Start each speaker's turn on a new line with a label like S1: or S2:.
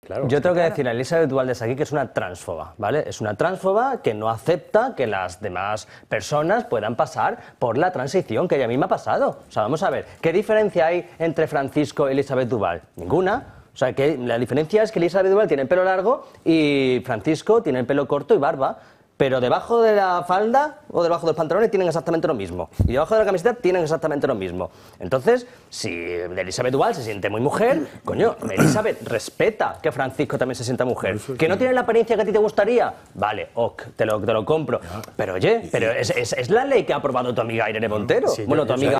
S1: Claro,
S2: Yo tengo que decir a Elisabeth Duval desde aquí que es una transfoba, ¿vale? Es una transfoba que no acepta que las demás personas puedan pasar por la transición que ella misma ha pasado. O sea, vamos a ver, ¿qué diferencia hay entre Francisco y Elisabeth Duval? Ninguna. O sea, que la diferencia es que Elisabeth Duval tiene el pelo largo y Francisco tiene el pelo corto y barba. Pero debajo de la falda o debajo de los pantalones tienen exactamente lo mismo. Y debajo de la camiseta tienen exactamente lo mismo. Entonces, si Elisabeth Duval se siente muy mujer, coño, Elisabeth, respeta que Francisco también se sienta mujer. ¿Que no tiene la apariencia que a ti te gustaría? Vale, ok, te lo compro. Pero oye, pero es la ley que ha aprobado tu amiga Irene Montero.
S1: Sí,
S2: bueno, tu amiga...